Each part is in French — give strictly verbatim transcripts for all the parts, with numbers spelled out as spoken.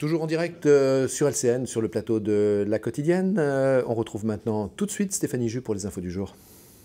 Toujours en direct euh, sur L C N, sur le plateau de La Quotidienne. Euh, on retrouve maintenant tout de suite Stéphanie Jus pour les infos du jour.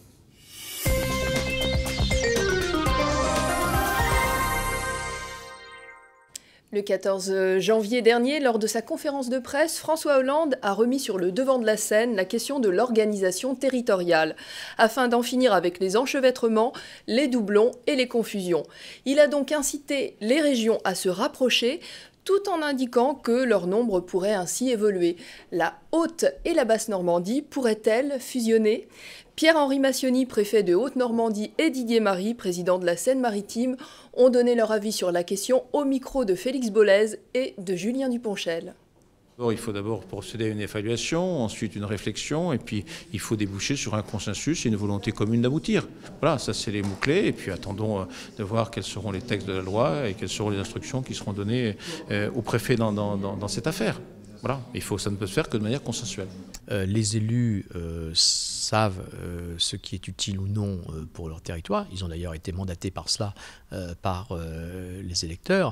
Le quatorze janvier dernier, lors de sa conférence de presse, François Hollande a remis sur le devant de la scène la question de l'organisation territoriale, afin d'en finir avec les enchevêtrements, les doublons et les confusions. Il a donc incité les régions à se rapprocher, tout en indiquant que leur nombre pourrait ainsi évoluer. La Haute et la Basse-Normandie pourraient-elles fusionner ? Pierre-Henri Massioni, préfet de Haute-Normandie, et Didier Marie, président de la Seine-Maritime, ont donné leur avis sur la question au micro de Félix Bollez et de Julien Duponchel. Il faut d'abord procéder à une évaluation, ensuite une réflexion, et puis il faut déboucher sur un consensus et une volonté commune d'aboutir. Voilà, ça c'est les mots-clés, et puis attendons de voir quels seront les textes de la loi et quelles seront les instructions qui seront données au préfet dans, dans, dans, dans cette affaire. Voilà, il faut, ça ne peut se faire que de manière consensuelle. Euh, les élus euh, savent euh, ce qui est utile ou non euh, pour leur territoire. Ils ont d'ailleurs été mandatés par cela, euh, par euh, les électeurs.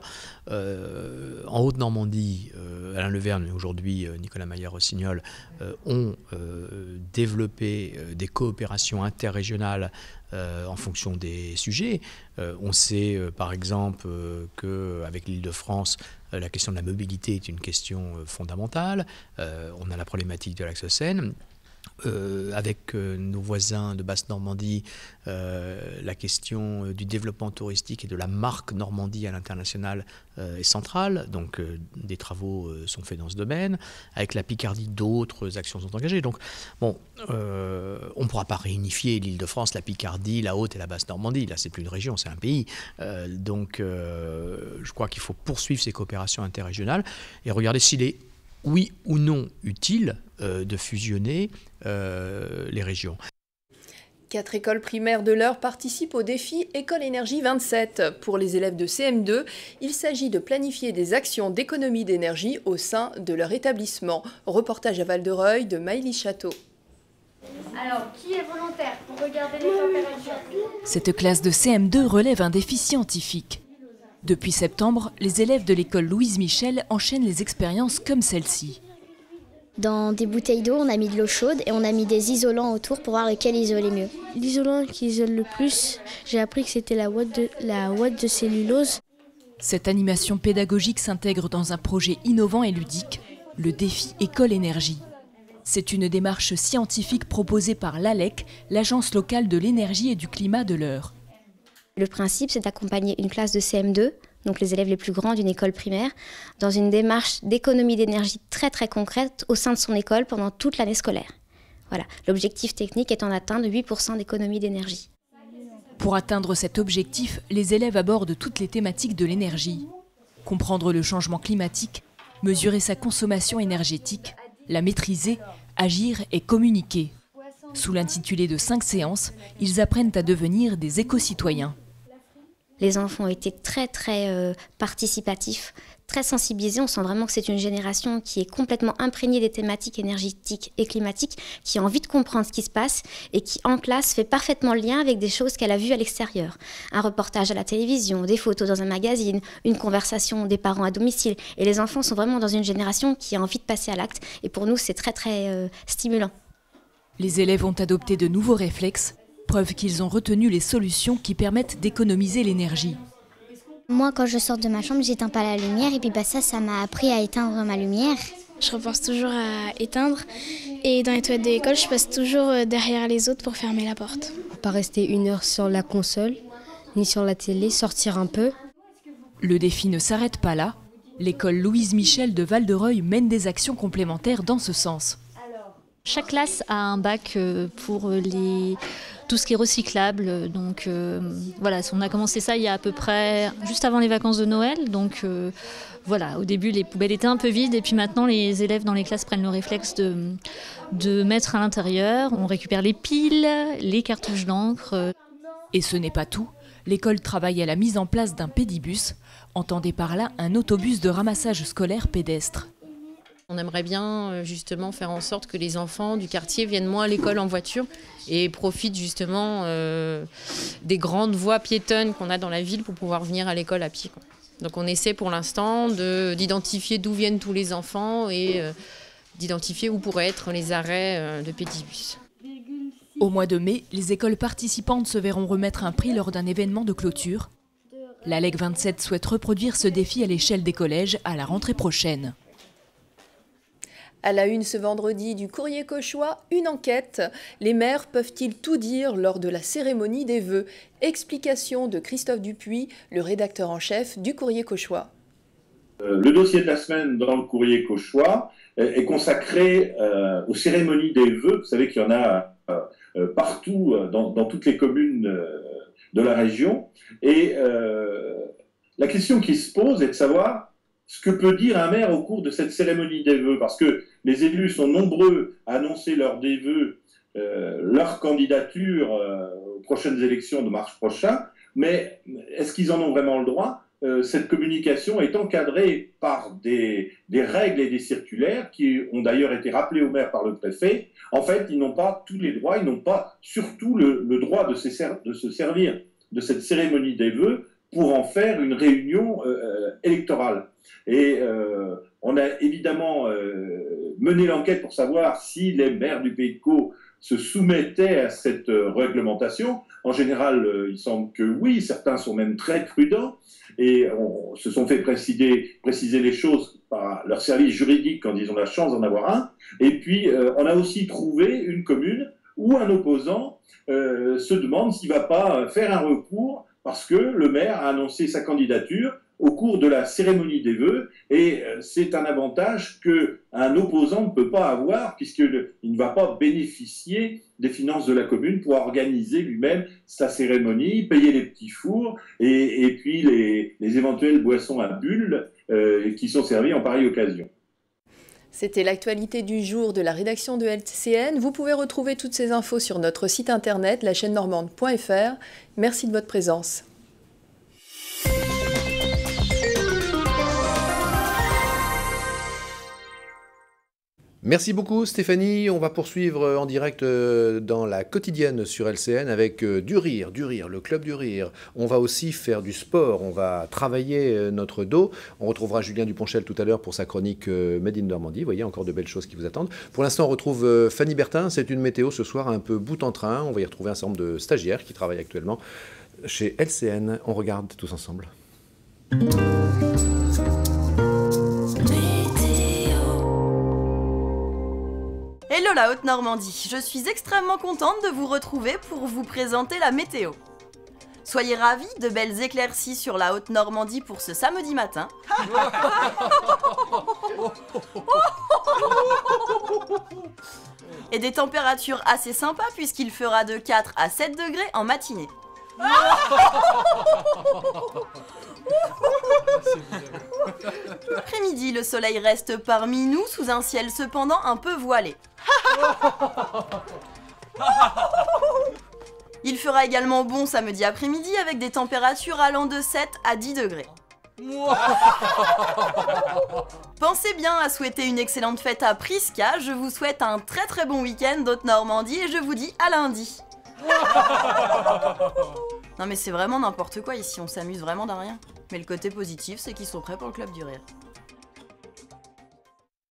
Euh, en Haute-Normandie, euh, Alain Leverne et aujourd'hui euh, Nicolas Maillard-Rossignol euh, ont euh, développé euh, des coopérations interrégionales Euh, en fonction des sujets. Euh, on sait euh, par exemple euh, qu'avec l'Île-de-France, euh, la question de la mobilité est une question euh, fondamentale. Euh, on a la problématique de l'axe Seine. Euh, avec euh, nos voisins de Basse-Normandie, euh, la question euh, du développement touristique et de la marque Normandie à l'international euh, est centrale, donc euh, des travaux euh, sont faits dans ce domaine. Avec la Picardie, d'autres actions sont engagées. Donc, bon, euh, on ne pourra pas réunifier l'Île-de-France, la Picardie, la Haute et la Basse-Normandie. Là, c'est plus une région, c'est un pays. Euh, donc, euh, je crois qu'il faut poursuivre ces coopérations interrégionales et regarder s'il est oui ou non utile euh, de fusionner euh, les régions. Quatre écoles primaires de l'Eure participent au défi École Énergie vingt-sept. Pour les élèves de C M deux, il s'agit de planifier des actions d'économie d'énergie au sein de leur établissement. Reportage à Val-de-Reuil de Maïli Château. Alors, qui est volontaire pour regarder les températures ? Cette classe de C M deux relève un défi scientifique. Depuis septembre, les élèves de l'école Louise Michel enchaînent les expériences comme celle-ci. Dans des bouteilles d'eau, on a mis de l'eau chaude et on a mis des isolants autour pour voir lequel isolait mieux. L'isolant qui isole le plus, j'ai appris que c'était la ouate de, la ouate de cellulose. Cette animation pédagogique s'intègre dans un projet innovant et ludique, le défi École Énergie. C'est une démarche scientifique proposée par l'A L E C, l'agence locale de l'énergie et du climat de l'Eure. Le principe, c'est d'accompagner une classe de C M deux, donc les élèves les plus grands d'une école primaire, dans une démarche d'économie d'énergie très très concrète au sein de son école pendant toute l'année scolaire. Voilà, l'objectif technique étant d'atteindre huit pour cent d'économie d'énergie. Pour atteindre cet objectif, les élèves abordent toutes les thématiques de l'énergie. Comprendre le changement climatique, mesurer sa consommation énergétique, la maîtriser, agir et communiquer. Sous l'intitulé de cinq séances, ils apprennent à devenir des éco-citoyens. Les enfants ont été très très euh, participatifs, très sensibilisés. On sent vraiment que c'est une génération qui est complètement imprégnée des thématiques énergétiques et climatiques, qui a envie de comprendre ce qui se passe et qui en classe fait parfaitement le lien avec des choses qu'elle a vues à l'extérieur. Un reportage à la télévision, des photos dans un magazine, une conversation des parents à domicile. Et les enfants sont vraiment dans une génération qui a envie de passer à l'acte. Et pour nous, c'est très très euh, stimulant. Les élèves ont adopté de nouveaux réflexes, preuve qu'ils ont retenu les solutions qui permettent d'économiser l'énergie. Moi, quand je sors de ma chambre, j'éteins pas la lumière et puis bah, ça, ça m'a appris à éteindre ma lumière. Je repense toujours à éteindre et dans les toilettes de l'école, je passe toujours derrière les autres pour fermer la porte. Pas rester une heure sur la console, ni sur la télé, sortir un peu. Le défi ne s'arrête pas là. L'école Louise Michel de Val-de-Reuil mène des actions complémentaires dans ce sens. Chaque classe a un bac pour les... tout ce qui est recyclable. Donc euh, voilà, on a commencé ça il y a à peu près juste avant les vacances de Noël. Donc euh, voilà, au début les poubelles étaient un peu vides et puis maintenant les élèves dans les classes prennent le réflexe de, de mettre à l'intérieur. On récupère les piles, les cartouches d'encre. Et ce n'est pas tout. L'école travaille à la mise en place d'un pédibus. Entendez par là un autobus de ramassage scolaire pédestre. On aimerait bien justement faire en sorte que les enfants du quartier viennent moins à l'école en voiture et profitent justement euh, des grandes voies piétonnes qu'on a dans la ville pour pouvoir venir à l'école à pied, quoi. Donc on essaie pour l'instant d'identifier d'où viennent tous les enfants et euh, d'identifier où pourraient être les arrêts euh, de pédibus. Au mois de mai, les écoles participantes se verront remettre un prix lors d'un événement de clôture. La L E C vingt-sept souhaite reproduire ce défi à l'échelle des collèges à la rentrée prochaine. À la une ce vendredi du Courrier Cauchois, une enquête. Les maires peuvent-ils tout dire lors de la cérémonie des vœux? Explication de Christophe Dupuis, le rédacteur en chef du Courrier Cauchois. Le dossier de la semaine dans le Courrier Cauchois est consacré euh, aux cérémonies des vœux. Vous savez qu'il y en a euh, partout dans, dans toutes les communes euh, de la région. Et euh, la question qui se pose est de savoir ce que peut dire un maire au cours de cette cérémonie des vœux, parce que les élus sont nombreux à annoncer leurs des vœux, euh, leur candidature euh, aux prochaines élections de mars prochain, mais est-ce qu'ils en ont vraiment le droit? euh, Cette communication est encadrée par des, des règles et des circulaires qui ont d'ailleurs été rappelées aux maires par le préfet. En fait, ils n'ont pas tous les droits, ils n'ont pas surtout le, le droit de se, ser de se servir de cette cérémonie des vœux pour en faire une réunion euh, électorale. Et euh, on a évidemment euh, mené l'enquête pour savoir si les maires du Pays de Caux se soumettaient à cette euh, réglementation. En général, euh, il semble que oui, certains sont même très prudents et on, se sont fait préciser, préciser les choses par leur service juridique quand ils ont la chance d'en avoir un. Et puis, euh, on a aussi trouvé une commune où un opposant euh, se demande s'il ne va pas faire un recours parce que le maire a annoncé sa candidature au cours de la cérémonie des vœux, et c'est un avantage qu'un opposant ne peut pas avoir, puisqu'il ne va pas bénéficier des finances de la commune pour organiser lui-même sa cérémonie, payer les petits fours, et, et puis les, les éventuelles boissons à bulles euh, qui sont servies en pareille occasion. C'était l'actualité du jour de la rédaction de L C N. Vous pouvez retrouver toutes ces infos sur notre site internet, la chaîne normande point F R. Merci de votre présence. Merci beaucoup Stéphanie, on va poursuivre en direct dans la quotidienne sur L C N avec du rire, du rire, le club du rire. On va aussi faire du sport, on va travailler notre dos. On retrouvera Julien Duponchel tout à l'heure pour sa chronique Made in Normandie. Vous voyez, encore de belles choses qui vous attendent. Pour l'instant, on retrouve Fanny Bertin, c'est une météo ce soir un peu bout en train. On va y retrouver un certain nombre de stagiaires qui travaillent actuellement chez L C N. On regarde tous ensemble. Hello la Haute-Normandie, je suis extrêmement contente de vous retrouver pour vous présenter la météo. Soyez ravis de belles éclaircies sur la Haute-Normandie pour ce samedi matin. Et des températures assez sympas puisqu'il fera de quatre à sept degrés en matinée. Après-midi, le soleil reste parmi nous sous un ciel cependant un peu voilé. Il fera également bon samedi après-midi avec des températures allant de sept à dix degrés. Pensez bien à souhaiter une excellente fête à Prisca. Je vous souhaite un très très bon week-end d'Haute-Normandie et je vous dis à lundi. Non mais c'est vraiment n'importe quoi ici, on s'amuse vraiment d'un rien. Mais le côté positif, c'est qu'ils sont prêts pour le club du rire.